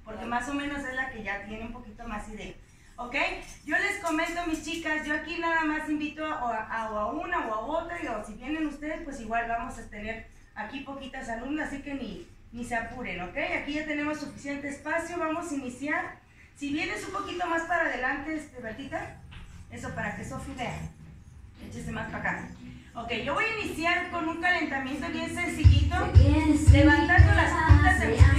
porque más o menos es la que ya tiene un poquito más idea. ¿Ok? Yo les comento, mis chicas, yo aquí nada más invito a una o a otra, o si vienen ustedes, pues igual vamos a tener aquí poquitas alumnas, así que ni se apuren, ¿ok? Aquí ya tenemos suficiente espacio, vamos a iniciar. Si vienes un poquito más para adelante, Bertita, eso para que Sofi vea. Échese más para acá. Ok, yo voy a iniciar con un calentamiento bien sencillito, levantando las puntas de mis pies.